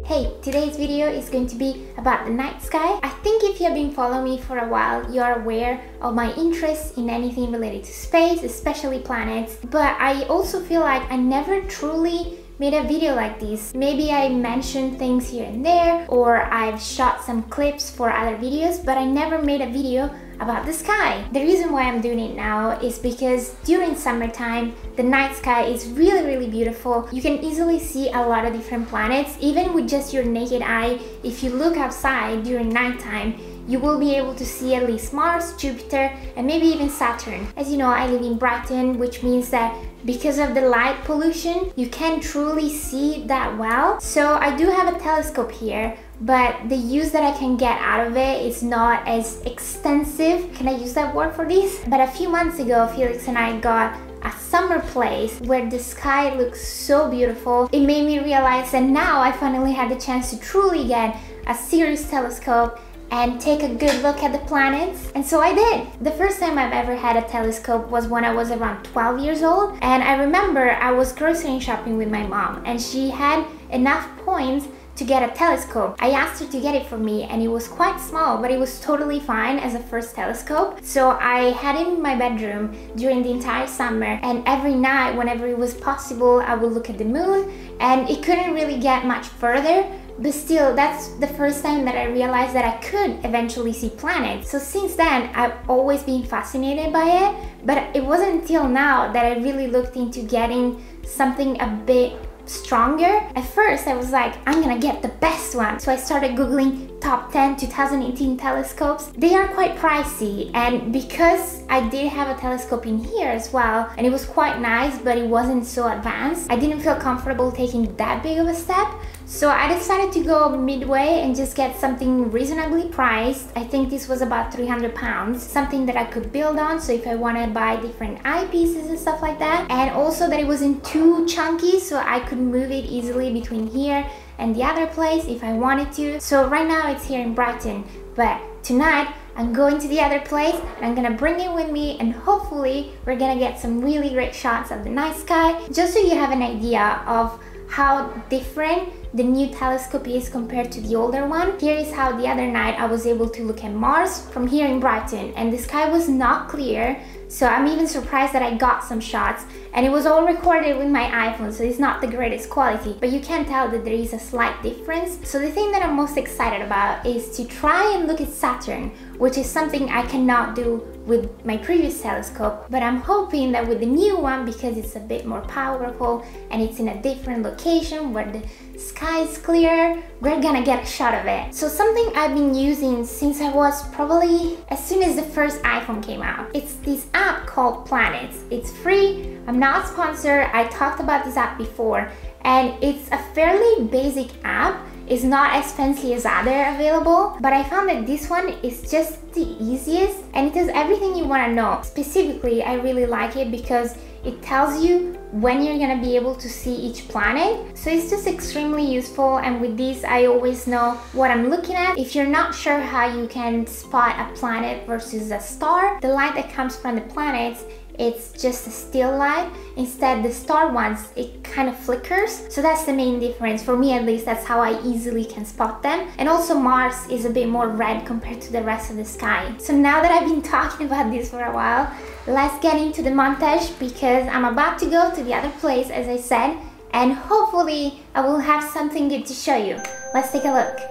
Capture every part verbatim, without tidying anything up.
Hey, today's video is going to be about the night sky. I think if you have been following me for a while, you are aware of my interest in anything related to space, especially planets. But I also feel like I never truly made a video like this. Maybe I mentioned things here and there, or I've shot some clips for other videos, but I never made a video about the sky. The reason why I'm doing it now is because during summertime, the night sky is really, really beautiful. You can easily see a lot of different planets, even with just your naked eye. If you look outside during nighttime, you will be able to see at least Mars, Jupiter, and maybe even Saturn. As you know, I live in Brighton, which means that because of the light pollution, you can't truly see that well. So I do have a telescope here, but the use that I can get out of it is not as extensive. Can I use that word for this? But a few months ago, Felix and I got a summer place where the sky looks so beautiful. It made me realize that now I finally had the chance to truly get a serious telescope and take a good look at the planets, and so I did. The first time I've ever had a telescope was when I was around twelve years old, and I remember I was grocery shopping with my mom and she had enough points to get a telescope. I asked her to get it for me and it was quite small, but it was totally fine as a first telescope. So I had it in my bedroom during the entire summer, and every night whenever it was possible I would look at the moon, and it couldn't really get much further. But still, that's the first time that I realized that I could eventually see planets. So since then, I've always been fascinated by it, but it wasn't until now that I really looked into getting something a bit stronger. At first, I was like, I'm gonna get the best one. So I started Googling top ten twenty eighteen telescopes. They are quite pricey, and because I did have a telescope in here as well, and it was quite nice, but it wasn't so advanced, I didn't feel comfortable taking that big of a step. So I decided to go midway and just get something reasonably priced. I think this was about three hundred pounds, something that I could build on, so if I want to buy different eyepieces and stuff like that. And also that it wasn't too chunky, so I could move it easily between here and the other place if I wanted to. So right now it's here in Brighton, but tonight I'm going to the other place and I'm gonna bring it with me, and hopefully we're gonna get some really great shots of the night sky, just so you have an idea of how different the new telescope is compared to the older one. Here is how the other night I was able to look at Mars from here in Brighton, and the sky was not clear, so I'm even surprised that I got some shots, and it was all recorded with my iPhone, so it's not the greatest quality, but you can tell that there is a slight difference. So the thing that I'm most excited about is to try and look at Saturn, which is something I cannot do with my previous telescope, but I'm hoping that with the new one, because it's a bit more powerful and it's in a different location where the sky is clear, we're gonna get a shot of it. So something I've been using since I was probably as soon as the first iPhone came out. It's this app called Planets. It's free. I'm not sponsored. I talked about this app before, and it's a fairly basic app. It's not as fancy as other available, but I found that this one is just the easiest, and it does everything you want to know. Specifically, I really like it because it tells you when you're gonna be able to see each planet. So it's just extremely useful, and with this I always know what I'm looking at. If you're not sure how you can spot a planet versus a star, the light that comes from the planets, it's just a still light. Instead, the star ones, it kind of flickers. So that's the main difference. For me at least, that's how I easily can spot them. And also Mars is a bit more red compared to the rest of the sky. So now that I've been talking about this for a while, let's get into the montage, because I'm about to go to the other place, as I said, and hopefully I will have something good to show you. Let's take a look.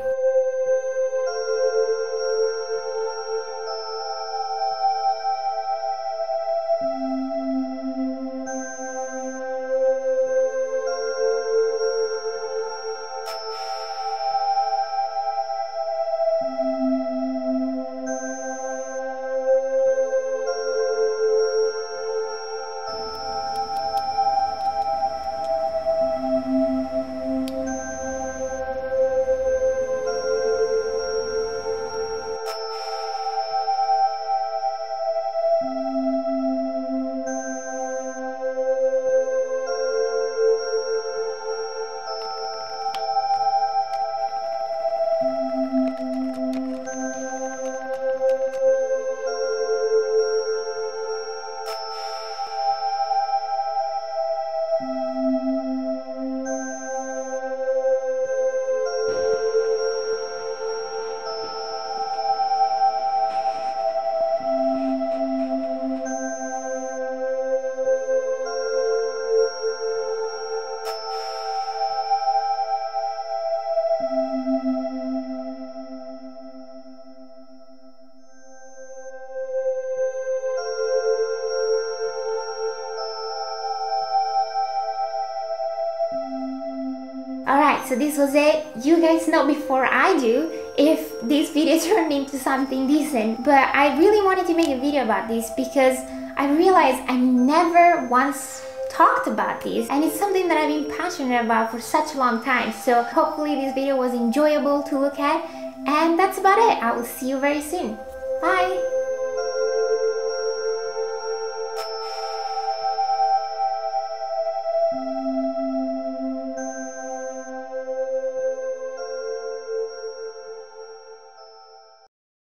Alright, so this was it. You guys know before I do if this video turned into something decent, but I really wanted to make a video about this because I realized I never once talked about this, and it's something that I've been passionate about for such a long time. So hopefully this video was enjoyable to look at, and that's about it. I will see you very soon. Bye!